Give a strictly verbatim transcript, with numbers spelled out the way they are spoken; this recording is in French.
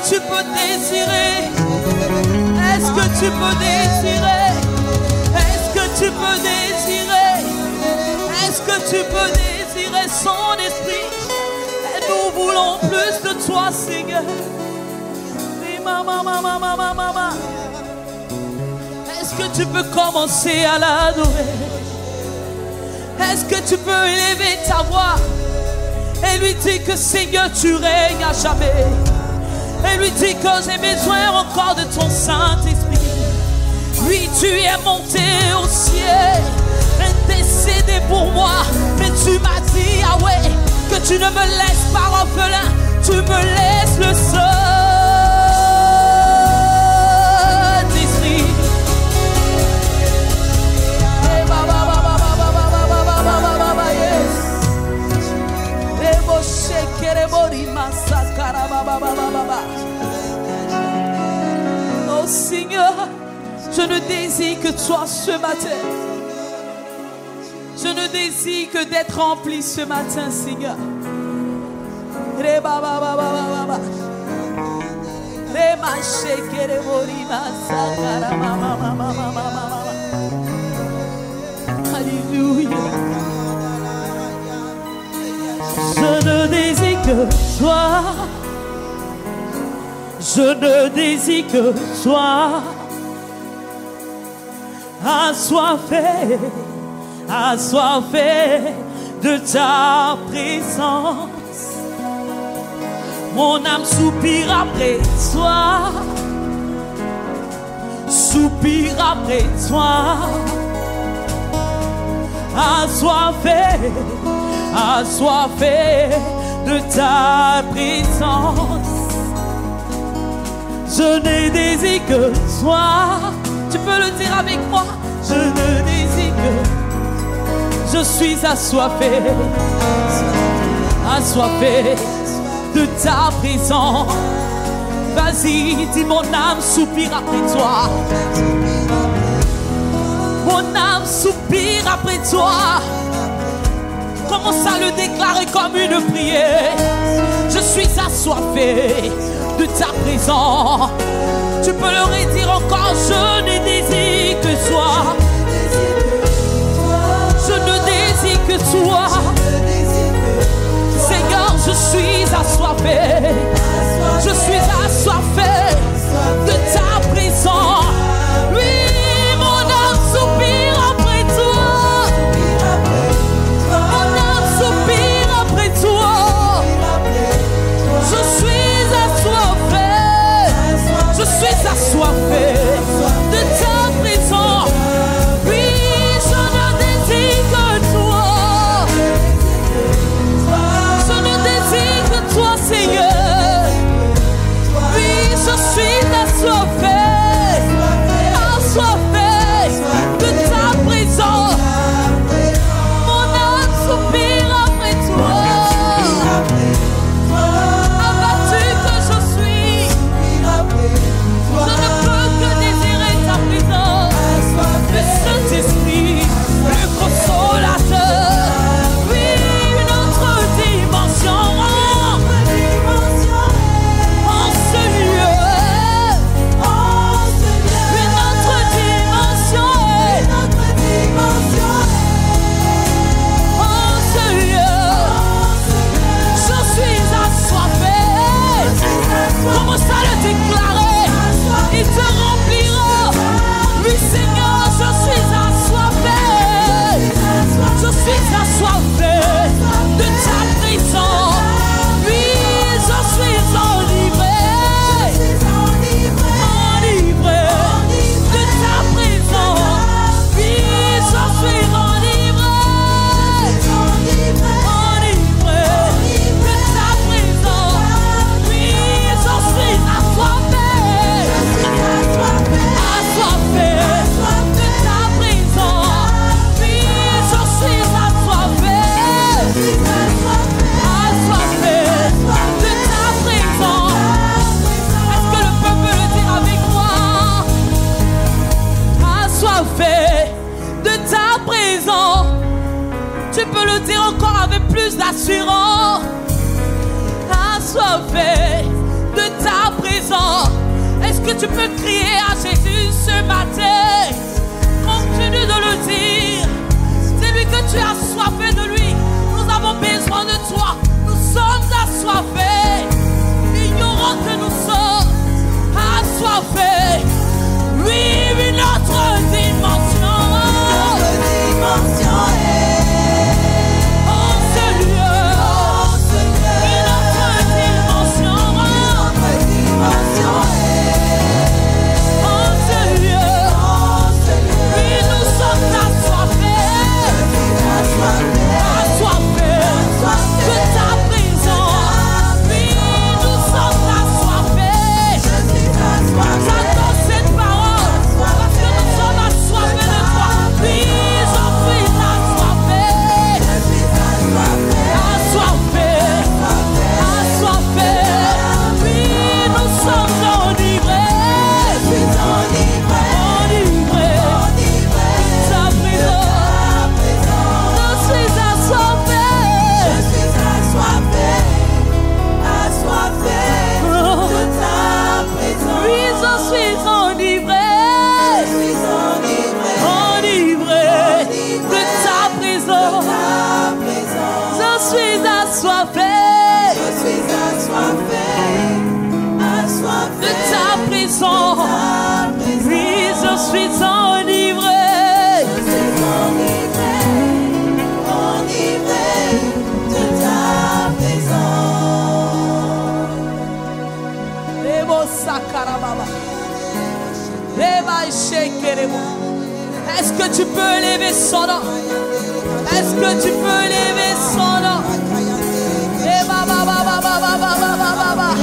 tu peux désirer? Est-ce que tu peux désirer? Est-ce que tu peux désirer? Est-ce que tu peux désirer son esprit? Et nous voulons plus de toi, Seigneur. Est-ce que tu peux commencer à l'adorer? Est-ce que tu peux élever ta voix et lui dire que Seigneur, tu règnes à jamais? Et lui dire que j'ai besoin encore de ton Saint-Esprit. Oui, tu es monté au ciel, intercédé pour moi. Mais tu m'as dit, ah ouais, que tu ne me laisses pas orphelin, tu me laisses le Saint-Esprit. Oh Seigneur, je ne désire que toi ce matin. Je ne désire que d'être rempli ce matin, Seigneur. Alléluia. Je ne désire que toi. Je ne désire que toi. Assoiffé, assoiffé de ta présence. Mon âme soupire après toi. Soupire après toi. Assoiffé, assoiffé de ta présence. Je ne désire que toi. Tu peux le dire avec moi. Je ne désire que. Je suis assoiffé, assoiffé de ta présence. Vas-y, dis mon âme soupire après toi. Mon âme soupire après toi. Commence à le déclarer comme une prière. Je suis assoiffé de ta présence. Tu peux le redire encore. Je ne désire que toi. Je ne désire que toi. Seigneur, je suis assoiffé. Je suis assoiffé de ta présence. Oui, mon âme soupire après toi. Mon âme soupire après toi. Je suis assoiffé. Je suis assoiffé de ta présence. Oui, je ne désire que toi. Je ne désire que toi, Seigneur. Oui, je suis assoiffé, assoiffé de ta présence. Mon âme soupire après toi. Abattu que je suis, je ne peux que désirer ta présence. Le Saint-Esprit, le consolateur. Oui, une autre dimension en ce lieu. Une autre dimension en ce lieu. Je suis assoiffé. Commence à le déclarer. Il te remplira. Oui, Seigneur, je suis assoiffé. Je suis assoiffé de ta présence. Oui, je suis enivré. Enivré de ta présence. Oui, je suis enivré. Enivré de ta présence. Oui, je suis assoiffé. Assoiffé de ta présence. Oui, je suis assoiffé. Assoiffé de ta présence. Est-ce que le peuple peut le dire avec moi? Assoiffé de ta présence. Tu peux le dire encore avec plus d'assurance. Assoiffé de ta présence. que tu peux crier à Jésus ce matin? Continue de le dire. Dis-lui que tu as soif de lui. Nous avons besoin de toi. Nous sommes assoiffés. Ignorant que nous sommes assoiffés. Oui, une autre dimension. Une autre dimension est en ce lieu. en ce lieu. Une autre dimension. Une autre dimension est En ce lieu. en ce lieu. Oui, nous sommes assoiffés. Assoiffés, Assoiffés de ta présence. Oui, nous sommes assoiffés. je suis assoiffé. J'entends cette parole parce que nous sommes assoiffés de toi. Oui, je suis assoiffé. Je suis assoiffé. Assoiffé. Assoiffé. Oui, nous sommes enivrés. Je suis enivré. Enivrés. Enivré. Ta présence. Je suis assoiffé. Je suis assoiffé. Assoiffé de ta présence. Oui, je suis enivré. Je suis enivré. Enivré de ta présence. Ta présence. Je suis assoiffé Je suis assoiffé. Assoiffé de ta présence. ta présence. Oui, je suis enivré. Je suis enivré. Enivré de ta présence. Rebo sakarababa. Reba shekerebo. Est-ce que tu peux lever son nom? Est-ce que tu peux lever son nom? Reba ba ba ba ba ba ba ba ba ba ba.